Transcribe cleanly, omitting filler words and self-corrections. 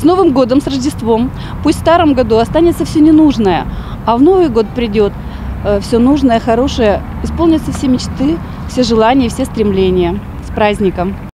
С Новым годом, с Рождеством. Пусть в старом году останется все ненужное, а в Новый год придет все нужное, хорошее. Исполнятся все мечты, все желания, все стремления. С праздником!